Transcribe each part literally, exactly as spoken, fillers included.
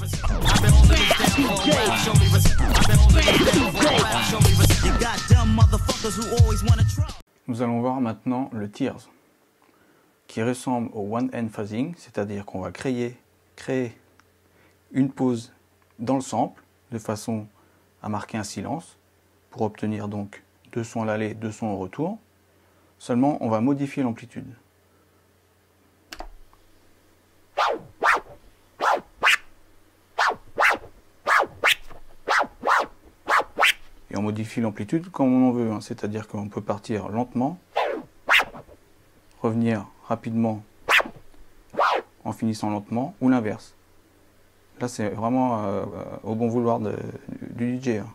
Nous allons voir maintenant le Tears, qui ressemble au one-hand phasing, c'est-à-dire qu'on va créer, créer une pause dans le sample, de façon à marquer un silence, pour obtenir donc deux sons à l'aller, deux sons au retour. Seulement, on va modifier l'amplitude. Et on modifie l'amplitude comme on en veut, hein. C'est-à-dire qu'on peut partir lentement, revenir rapidement en finissant lentement, ou l'inverse. Là, c'est vraiment euh, au bon vouloir de, du D J. Hein.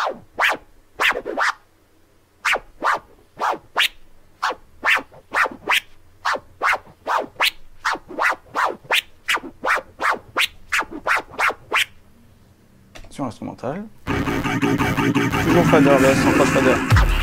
Sur l'instrumental. Toujours fader, là, sans pas de fader.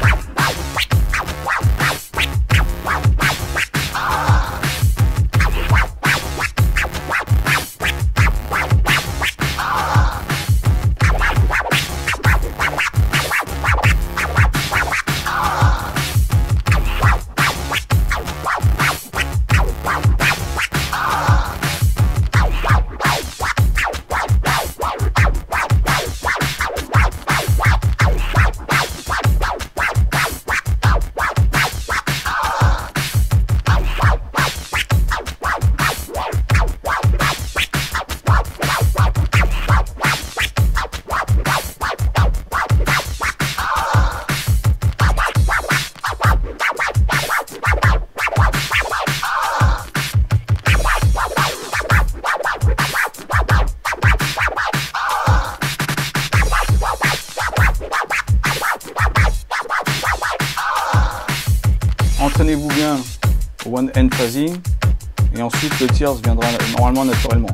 Entraînez-vous bien au one-hand phasing et ensuite le Tears viendra normalement naturellement.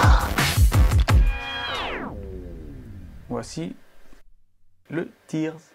Voici le Tears.